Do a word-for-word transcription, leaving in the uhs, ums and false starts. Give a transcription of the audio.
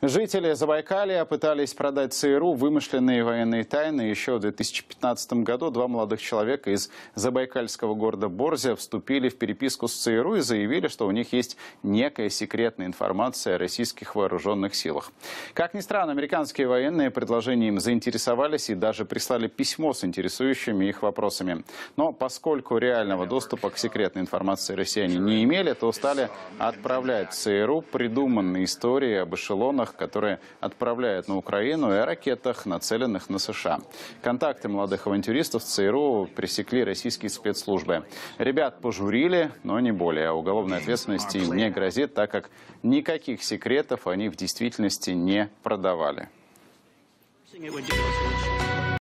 Жители Забайкалья пытались продать ЦРУ вымышленные военные тайны. Еще в две тысячи пятнадцатом году два молодых человека из забайкальского города Борзя вступили в переписку с ЦРУ и заявили, что у них есть некая секретная информация о российских вооруженных силах. Как ни странно, американские военные предложением заинтересовались и даже прислали письмо с интересующими их вопросами. Но поскольку реального доступа к секретной информации россияне не имели, то стали отправлять в ЦРУ придуманные истории об эшелонах, которые отправляют на Украину, и о ракетах, нацеленных на США. Контакты молодых авантюристов в ЦРУ пресекли российские спецслужбы. Ребят пожурили, но не более. Уголовной ответственности им не грозит, так как никаких секретов они в действительности не продавали.